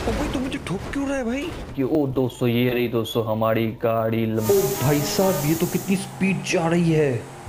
ओ भाई तू मुझे ठोक क्यों रहा है भाई? कि ओ दोस्तों ये रही दोस्तों हमारी गाड़ी ओ भाई साहब ये तो कितनी स्पीड जा रही है।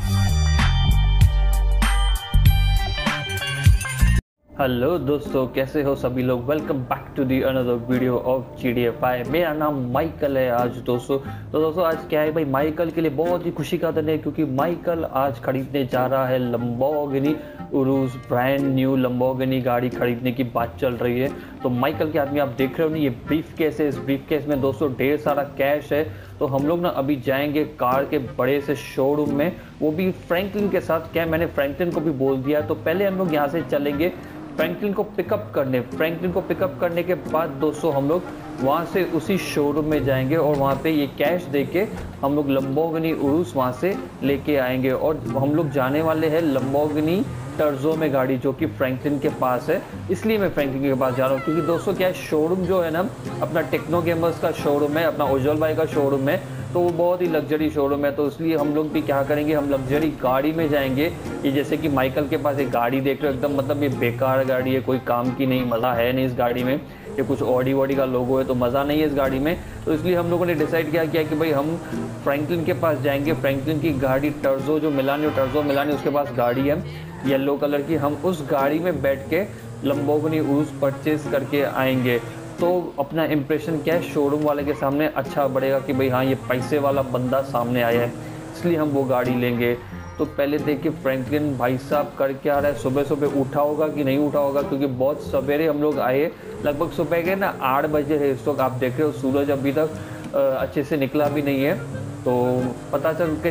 हेलो दोस्तों, कैसे हो सभी लोग। Welcome back to the another video of GDFI। मेरा नाम माइकल है आज दोस्तों। तो दोस्तों आज क्या है भाई, माइकल के लिए बहुत ही खुशी का दिन है क्योंकि माइकल आज खरीदने जा रहा है Lamborghini Urus. Brand new Lamborghini गाड़ी खरीदने की बात चल रही है। तो माइकल के आदमी आप देख रहे हो ना, ये ब्रीफ केस है। इस ब्रीफ केस में दोस्तों ढेर सारा कैश है। तो हम लोग ना अभी जाएंगे कार के बड़े से शोरूम में, वो भी फ्रैंकलिन के साथ। क्या मैंने फ्रैंकलिन को भी बोल दिया। तो पहले हम लोग यहाँ से चलेंगे फ्रैंकलिन को पिकअप करने। फ्रैंकलिन को पिकअप करने के बाद दोस्तों हम लोग वहाँ से उसी शोरूम में जाएंगे और वहाँ पे ये कैश देके हम लोग लंबोर्गिनी उरुस वहाँ से लेके आएंगे। और हम लोग जाने वाले हैं लंबोर्गिनी टर्जो में गाड़ी, जो कि फ्रैंकलिन के पास है। इसलिए मैं फ्रैंकलिन के पास जा रहा हूँ क्योंकि दोस्तों क्या है, शोरूम जो है ना अपना टेक्नो गेमर्स का शोरूम है, अपना उज्जवल भाई का शोरूम है। तो वो बहुत ही लग्जरी शोरूम है। तो इसलिए हम लोग भी क्या करेंगे, हम लग्जरी गाड़ी में जाएंगे। ये जैसे कि माइकल के पास एक गाड़ी देख रहे हो, एकदम मतलब ये बेकार गाड़ी है, कोई काम की नहीं, मज़ा है नहीं इस गाड़ी में। ये कुछ ऑडी वॉडी का लोगो है तो मज़ा नहीं है इस गाड़ी में। तो इसलिए हम लोगों ने डिसाइड किया कि भाई हम फ्रैंकलिन के पास जाएंगे। फ्रैंकलिन की गाड़ी टर्जो जो मिलानी उसके पास गाड़ी है येलो कलर की। हम उस गाड़ी में बैठ के लंबोर्गिनी उरुस परचेज करके आएंगे। तो अपना इम्प्रेशन क्या है, शोरूम वाले के सामने अच्छा बढ़ेगा कि भाई हाँ ये पैसे वाला बंदा सामने आया है, इसलिए हम वो गाड़ी लेंगे। तो पहले देखिए फ्रैंकलिन भाई साहब कर क्या रहा है, सुबह सुबह उठा होगा कि नहीं उठा होगा, क्योंकि बहुत सवेरे हम लोग आए। लगभग सुबह के ना 8 बजे है इस वक्त। आप देख रहे हो सूरज अभी तक अच्छे से निकला भी नहीं है। तो पता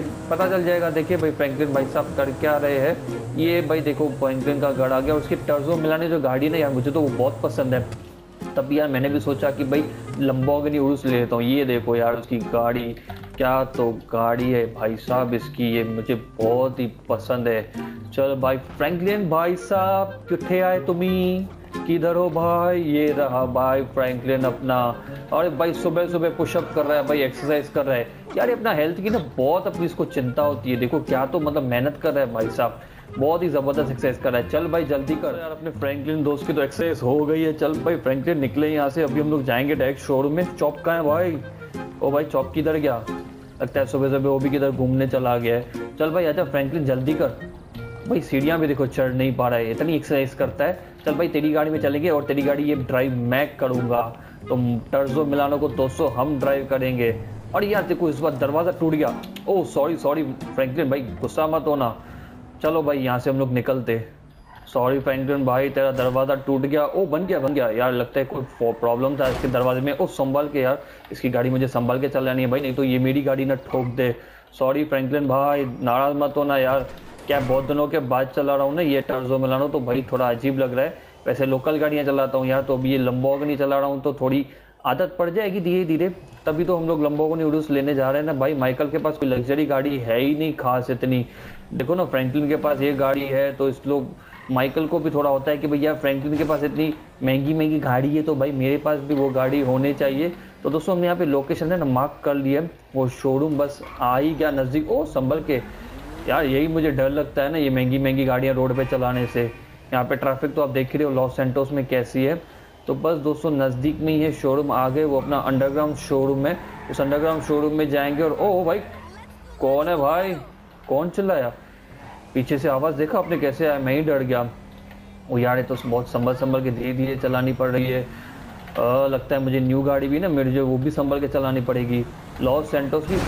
चल जाएगा। देखिए भाई फ्रैंकलिन भाई साहब कर क्या रहे हैं। ये भाई देखो फ्रैंकलिन का घर आ गया। उसकी टर्जो मिलाने जो गाड़ी ना यार, मुझे तो वो बहुत पसंद है। तब यार मैंने भी सोचा कि भाई लंबोर्गिनी उरुस ले लेता हूँ। ये देखो यार उसकी गाड़ी, क्या तो गाड़ी है भाई साहब इसकी, ये मुझे बहुत ही पसंद है। चल भाई फ्रैंकलिन भाई साहब किथे आए तुम्ही, किधर हो भाई। ये रहा भाई फ्रैंकलिन अपना। और भाई सुबह सुबह पुशअप कर रहा है भाई, एक्सरसाइज कर रहा है यार। ये अपना हेल्थ की ना बहुत अपनी इसको चिंता होती है। देखो क्या तो मतलब मेहनत कर रहा है भाई साहब, बहुत ही जबरदस्त एक्सरसाइज कर रहा है। चल भाई जल्दी कर यार, अपने फ्रैंकलिन दोस्त की तो एक्सरसाइज हो गई है। चल भाई फ्रैंकलिन निकले यहाँ से, अभी हम लोग जाएंगे डायरेक्ट शोरूम में। चॉप कहाँ है भाई? ओ भाई चॉप किधर गया? लगता है सुबह सुबह वो भी किधर घूमने चला गया है। चल भाई आजा फ्रैंकलिन जल्दी कर। भाई सीढ़ियाँ भी देखो चढ़ नहीं पा रहा है, इतनी एक्सरसाइज करता है। चल भाई तेरी गाड़ी में चलेंगे और तेरी गाड़ी ये ड्राइव मैं करूँगा। तो टर्जो मिलानो को 200 हम ड्राइव करेंगे। और यार देखो इस बार दरवाज़ा टूट गया। ओह सॉरी फ्रैंकलिन भाई, गुस्सा मत होना। चलो भाई यहाँ से हम लोग निकलते। सॉरी फ्रैंकलिन भाई तेरा दरवाज़ा टूट गया। ओ बन गया यार, लगता है कोई प्रॉब्लम था इसके दरवाजे में। ओ संभल के यार, इसकी गाड़ी मुझे संभल के चलानी है भाई, नहीं तो ये मेरी गाड़ी ना ठोक दे। सॉरी फ्रैंकलिन भाई, नाराज़ मत होना यार। क्या बहुत दिनों के बाद चला रहा हूँ ना ये टर्जो मिलानो, तो भाई थोड़ा अजीब लग रहा है। वैसे लोकल गाड़ियाँ चलाता हूँ यार, तो अभी ये लंबोर्गिनी चला रहा हूँ तो थोड़ी आदत पड़ जाएगी धीरे धीरे। तभी तो हम लोग लंबोर्गिनी उरुस लेने जा रहे हैं ना भाई। माइकल के पास कोई लग्जरी गाड़ी है ही नहीं खास इतनी। देखो ना फ्रैंकलिन के पास ये गाड़ी है, तो इस लोग माइकल को भी थोड़ा होता है कि भैया फ्रैंकलिन के पास इतनी महंगी गाड़ी है तो भाई मेरे पास भी वो गाड़ी होनी चाहिए। तो दोस्तों हमने यहाँ पे लोकेशन है ना मार्क कर लिया, वो शोरूम बस आ ही गया नज़दीक। ओ संभल के यार, यही मुझे डर लगता है ना ये महंगी गाड़ियाँ रोड पे चलाने से। यहाँ पे ट्रैफिक तो आप देख ही रहे हो लॉस सैंटोस में कैसी है। तो बस दोस्तों नज़दीक में ही है शोरूम, आ गए। वो अपना अंडरग्राउंड शोरूम है, उस अंडरग्राउंड शोरूम में जाएंगे। और ओ भाई कौन है भाई, कौन चिल्लाया पीछे से? आवाज़ देखा आपने कैसे आया, मैं ही डर गया। वो यार ये तो बहुत संभल के धीरे धीरे चलानी पड़ रही है। लगता है मुझे न्यू गाड़ी भी ना मेरे जो वो भी संभल के चलानी पड़ेगी। लॉस सैंटोस की।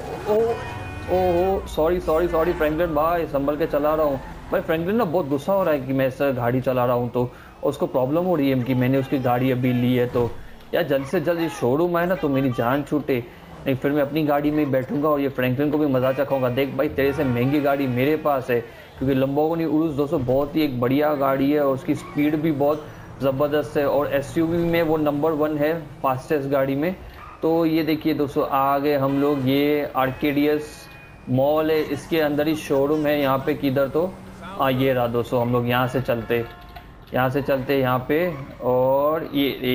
ओहो सॉरी फ्रैंकलिन भाई, संभल के चला रहा हूँ भाई। फ्रैंकलिन ना बहुत गुस्सा हो रहा है कि मैं ऐसा गाड़ी चला रहा हूँ, तो उसको प्रॉब्लम हो रही है कि मैंने उसकी गाड़ी अभी ली है। तो यार जल्द से जल्द ये शोरूम आए ना तो मेरी जान छूटे, नहीं फिर मैं अपनी गाड़ी में ही बैठूंगा और ये फ्रैंकलिन को भी मजा चखाऊंगा। देख भाई तेरे से महंगी गाड़ी मेरे पास है, क्योंकि लंबोर्गिनी उरुस दोस्तों बहुत ही एक बढ़िया गाड़ी है और उसकी स्पीड भी बहुत ज़बरदस्त है। और एसयूवी में वो नंबर 1 है फास्टेस्ट गाड़ी में। तो ये देखिए दोस्तों आ गए हम लोग, ये आर्केडियस मॉल है, इसके अंदर ही शोरूम है यहाँ पे किधर। तो ये रहा दोस्तों, हम लोग यहाँ से चलते यहाँ पे। और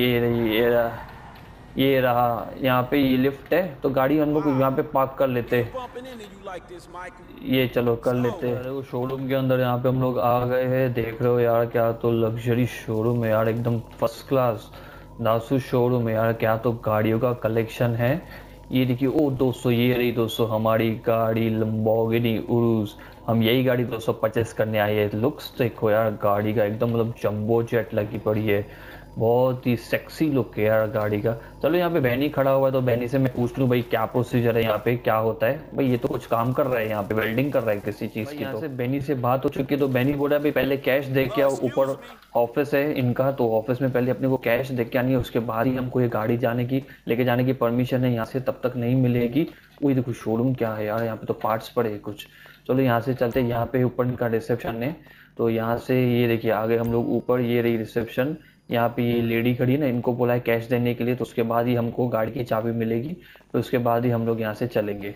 ये रहा यहाँ पे, ये लिफ्ट है तो गाड़ी हम लोग यहाँ पे पार्क कर लेते। ये चलो कर लेते। अरे वो शोरूम के अंदर यहाँ पे हम लोग आ गए हैं। देख रहे हो यार क्या तो लग्जरी शोरूम है यार, एकदम फर्स्ट क्लास। नासु शोरूम है यार, क्या तो गाड़ियों का कलेक्शन है। ये देखिए, ओ दोस्तों, ये रही दोस्तों हमारी गाड़ी लंबोर्गिनी उरुस। हम यही गाड़ी दोस्तों परचेस करने आए हैं। लुक्स देखो यार गाड़ी का, एकदम मतलब जंबो जेट लगी पड़ी है। बहुत ही सेक्सी लुक है यार गाड़ी का। चलो यहाँ पे बैनी खड़ा हुआ है, तो बैनी से मैं पूछ लूँ भाई क्या प्रोसीजर है यहाँ पे, क्या होता है भाई। ये तो कुछ काम कर रहा है यहाँ पे, वेल्डिंग कर रहा है किसी चीज़ की। यहाँ से बैनी से बात हो चुकी है, तो बैनी बोला भाई पहले कैश दे के आओ, ऊपर ऑफिस है इनका, तो ऑफिस में पहले अपने को कैश दे के आनी है, उसके बाद ही हमको ये गाड़ी लेके जाने की परमिशन है यहाँ से, तब तक नहीं मिलेगी। वही देखो शोरूम क्या है यार, यहाँ पे तो पार्ट्स पड़े हैं कुछ। चलो यहाँ से चलते हैं, यहाँ पे ऊपर इनका रिसेप्शन है। तो यहाँ से ये देखिए आगे हम लोग ऊपर, ये रही रिसेप्शन। यहाँ पे ये लेडी खड़ी है ना, इनको बोला है कैश देने के लिए, तो उसके बाद ही हमको गाड़ी की चाबी मिलेगी। तो उसके बाद ही हम लोग यहाँ से चलेंगे।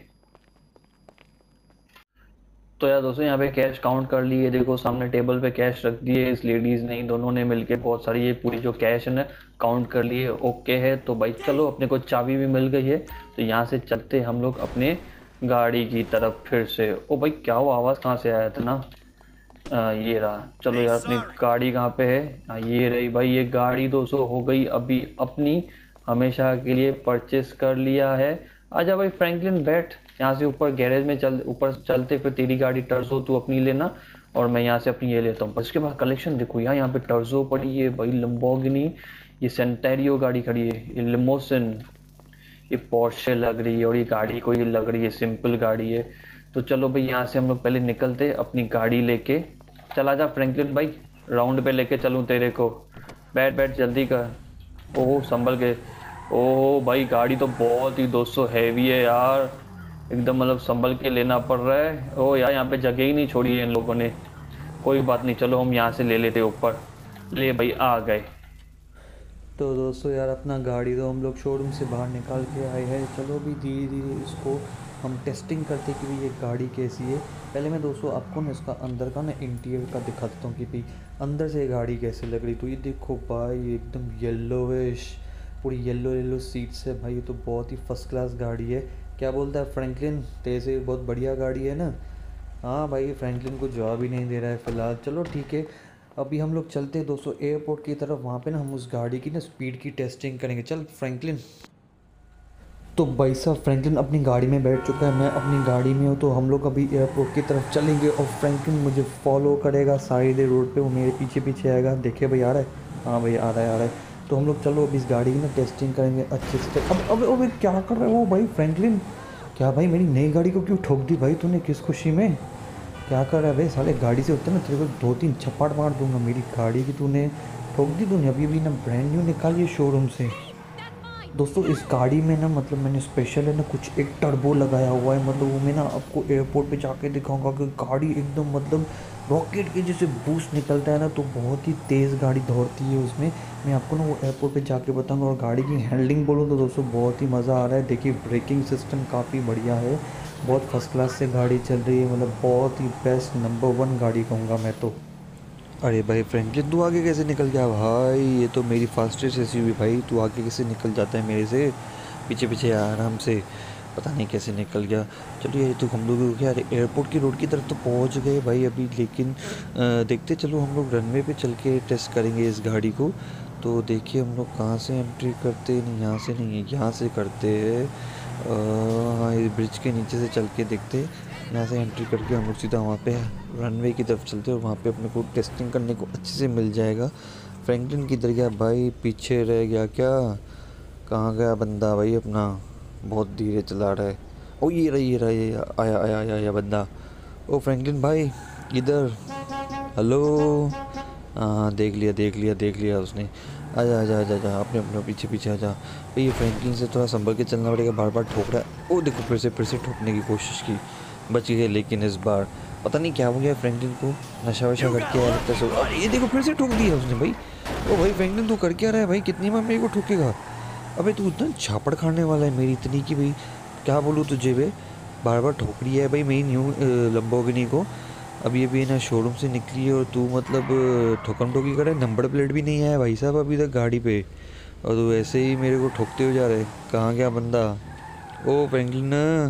तो यार दोस्तों यहाँ पे कैश काउंट कर लिए, देखो सामने टेबल पे कैश रख दिए इस लेडीज ने, इन दोनों ने मिलके बहुत सारी ये पूरी जो कैश है ना काउंट कर लिए। ओके है, तो भाई चलो अपने को चाबी भी मिल गई है। तो यहाँ से चलते हम लोग अपने गाड़ी की तरफ फिर से। ओ भाई क्या हुआ, आवाज़ कहाँ से आया था ना। ये रहा। चलो यार अपनी गाड़ी कहाँ पे है। ये रही भाई, ये गाड़ी दोस्तों हो गई अभी अपनी, हमेशा के लिए परचेस कर लिया है। आजा भाई फ्रैंकलिन बैठ, यहाँ से ऊपर गैरेज में चल, ऊपर चलते, फिर तेरी गाड़ी टर्जो तू अपनी लेना, और मैं यहाँ से अपनी ये लेता हूँ। बस उसके बाद कलेक्शन देखो यार, यहाँ पे टर्जो पड़ी है भाई, लंबोर्गिनी, ये सेंटेरियो गाड़ी खड़ी है, ये लिमोसिन, ये पोर्शे लग रही है, और ये गाड़ी कोई लग रही है सिंपल गाड़ी है। तो चलो भाई यहाँ से हम लोग पहले निकलते अपनी गाड़ी लेके। चला जा फ्रैंकलिन भाई, राउंड पे लेके चलूँ तेरे को। बैठ बैठ जल्दी कर। ओह संभल के। ओह भाई गाड़ी तो बहुत ही दोस्तों हैवी है यार, एकदम मतलब संभल के लेना पड़ रहा है। ओह यार यहाँ पे जगह ही नहीं छोड़ी है इन लोगों ने। कोई बात नहीं, चलो हम यहाँ से ले लेते ऊपर। ले भाई आ गए। तो दोस्तों यार अपना गाड़ी तो हम लोग शोरूम से बाहर निकाल के आए हैं। चलो भी धीरे धीरे इसको हम टेस्टिंग करते कि भाई ये गाड़ी कैसी है। पहले मैं दोस्तों आपको ना इसका अंदर का ना इंटीरियर का दिखा देता हूँ कि भाई अंदर से ये गाड़ी कैसे लग रही। तो ये देखो भाई एकदम येलोविश, पूरी येलो येलो सीट्स है भाई। ये तो बहुत ही फर्स्ट क्लास गाड़ी है। क्या बोलता है फ्रैंकलिन, तेरे से बहुत बढ़िया गाड़ी है ना। हाँ भाई फ्रैंकलिन को जवाब ही नहीं दे रहा है फ़िलहाल। चलो ठीक है, अभी हम लोग चलते हैं दोस्तों एयरपोर्ट की तरफ। वहाँ पे ना हम उस गाड़ी की ना स्पीड की टेस्टिंग करेंगे। चल फ्रैंकलिन। तो भाई साहब फ्रैंकलिन अपनी गाड़ी में बैठ चुका है, मैं अपनी गाड़ी में हूँ। तो हम लोग अभी एयरपोर्ट की तरफ चलेंगे और फ्रैंकलिन मुझे फॉलो करेगा साइड रोड पे, वो मेरे पीछे पीछे आएगा। देखिए भाई आ रहा है, हाँ भाई आ रहा है आ रहा है। तो हम लोग चलो अभी इस गाड़ी की ना टेस्टिंग करेंगे अच्छे से। अब क्या कर रहा है वो भाई फ्रैंकलिन। क्या भाई मेरी नई गाड़ी को क्यों ठोक दी भाई तूने, किस खुशी में क्या कर रहा है भाई। साले गाड़ी से उतर ना, तेरे को 2-3 चप्पड़ मार दूंगा। मेरी गाड़ी की तूने ठोक दी, तूने अभी अभी ना ब्रांड न्यू निकाली है शोरूम से। दोस्तों इस गाड़ी में ना मतलब मैंने स्पेशल है ना कुछ एक टर्बो लगाया हुआ है, मतलब वो मैं ना आपको एयरपोर्ट पे जाके दिखाऊंगा कि गाड़ी एकदम मतलब रॉकेट के जैसे बूस्ट निकलता है ना, तो बहुत ही तेज़ गाड़ी दौड़ती है उसमें। मैं आपको ना वो एयरपोर्ट पे जाके बताऊंगा। और गाड़ी की हैंडलिंग बोलूँ तो दोस्तों बहुत ही मज़ा आ रहा है। देखिए ब्रेकिंग सिस्टम काफ़ी बढ़िया है, बहुत फर्स्ट क्लास से गाड़ी चल रही है, मतलब बहुत ही बेस्ट नंबर 1 गाड़ी कहूँगा मैं तो। अरे भाई फ्रैंकलिन तू आगे कैसे निकल गया भाई, ये तो मेरी फास्टेस्ट एसयूवी भाई, तू आगे कैसे निकल जाता है मेरे से, पीछे पीछे आराम से, पता नहीं कैसे निकल गया। चलिए तो हम लोग क्या एयरपोर्ट की रोड की तरफ तो पहुंच गए भाई अभी, लेकिन देखते चलो हम लोग रनवे पे चल के टेस्ट करेंगे इस गाड़ी को। तो देखिए हम लोग कहाँ से एंट्री करते हैं, नहीं यहाँ से नहीं है, यहाँ से करते हैं। हाँ इस ब्रिज के नीचे से चल के देखते हैं, यहाँ से एंट्री करके हम लोग सीधा वहाँ पे रनवे की तरफ चलते हैं, और वहाँ पे अपने को टेस्टिंग करने को अच्छे से मिल जाएगा। फ्रैंकलिन किधर गया भाई, पीछे रह गया क्या, कहाँ गया बंदा भाई अपना, बहुत धीरे चला रहा है। ओ ये रहा ये रहा, ये आया आया आया आया बंदा। ओ फ्रैंकलिन भाई इधर, हेलो। हाँ देख लिया उसने। आजा आजा आजा आजा, अपने अपने पीछे पीछे आजा भाई। ये फ्रैंकलिन से थोड़ा संभल के चलना पड़ेगा, बार बार ठोक रहा है। ओ देखो फिर से ठोकने की कोशिश की, बच गए, लेकिन इस बार पता नहीं क्या हो गया फ्रैंकलिन को, नशा वशा करके आया लगता है। अरे ये देखो फिर से ठोक दिया उसने भाई। ओ भाई फ्रैंकलिन तू कर क्या रहा है भाई, कितनी बार मेरे को ठोकेगा। अबे तू इतना झापड़ खाने वाला है मेरी इतनी कि भाई क्या बोलूँ तुझे भाई, बार बार ठोक रही है भाई मेरी न्यू लंबोर्गिनी को। अभी अभी ना शोरूम से निकली है और तू मतलब ठोकम ठोकी करे, नंबर प्लेट भी नहीं आया भाई साहब अभी तक गाड़ी पे, और तू ऐसे ही मेरे को ठोकते हो जा रहे। कहाँ गया बंदा। ओ फ्रैंकलिन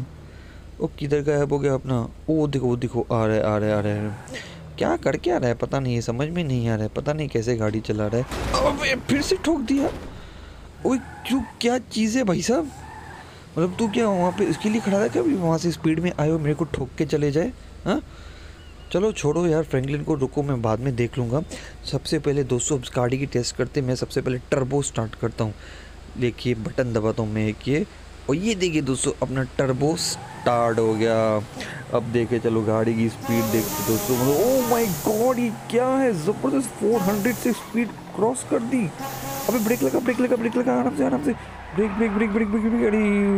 ओ किधर गायब हो गया अपना। ओ देखो आ रहा है। क्या करके आ रहा है पता नहीं, समझ में नहीं आ रहा है, पता नहीं कैसे गाड़ी चला रहा है। अबे फिर से ठोक दिया। ओए क्यों, क्या चीज़ है भाई साहब? मतलब तू क्या वहाँ पे इसके लिए खड़ा था क्या, अभी वहाँ से स्पीड में आए हो मेरे को ठोक के चले जाए? हाँ चलो छोड़ो यार फ्रैंकलिन को, रुको मैं बाद में देख लूँगा। सबसे पहले दोस्तों गाड़ी की टेस्ट करते, मैं सबसे पहले टर्बो स्टार्ट करता हूँ। देखिए बटन दबाता हूँ मैं एक ये, और ये देखिए दोस्तों अपना टर्बो स्टार्ट हो गया। अब देखे चलो गाड़ी की स्पीड देखते दोस्तों, मतलब ओह माय गॉड ये क्या है, ज़बरदस्त 400 से स्पीड क्रॉस कर दी। अबे ब्रेक लगा ब्रेक लगा ब्रेक लगा, आराम से break break break break break break.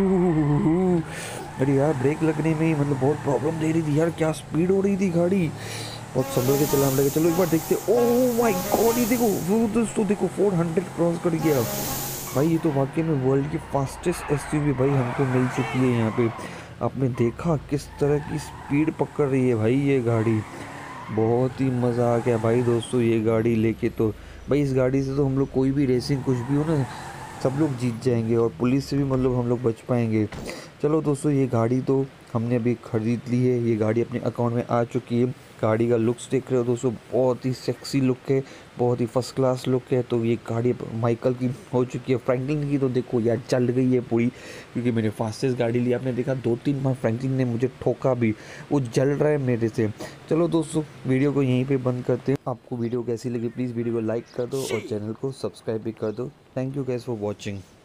अरे यार ब्रेक लगने में ही मतलब बहुत प्रॉब्लम दे रही थी यार, क्या स्पीड हो रही थी गाड़ी। बहुत संभल के चलाना लगे, चलो एक बार देखते। ओह माय गॉड ये देखो वो दोस्तों देखो 400 क्रॉस कर गया भाई। ये तो वाकई में वर्ल्ड की फास्टेस्ट एसयूवी भाई हमको मिल चुकी है यहाँ पे। आपने देखा किस तरह की स्पीड पकड़ रही है भाई ये गाड़ी, बहुत ही मज़ा आ गया भाई दोस्तों ये गाड़ी लेके। तो भाई इस गाड़ी से तो हम लोग कोई भी रेसिंग कुछ भी हो ना, सब लोग जीत जाएंगे और पुलिस से भी मतलब हम लोग बच पाएंगे। चलो दोस्तों ये गाड़ी तो हमने अभी ख़रीद ली है, ये गाड़ी अपने अकाउंट में आ चुकी है। गाड़ी का लुक्स देख रहे हो दोस्तों, बहुत ही सेक्सी लुक है, बहुत ही फर्स्ट क्लास लुक है। तो ये गाड़ी माइकल की हो चुकी है। फ्रैंकलिन की तो देखो यार चल गई है पूरी, क्योंकि मैंने फास्टेस्ट गाड़ी ली। आपने देखा 2-3 बार फ्रैंकलिन ने मुझे ठोका भी, वो जल रहा है मेरे से। चलो दोस्तों वीडियो को यहीं पे बंद करते हैं। आपको वीडियो कैसी लगी प्लीज़ वीडियो को लाइक कर दो और चैनल को सब्सक्राइब भी कर दो। Thank you guys for watching.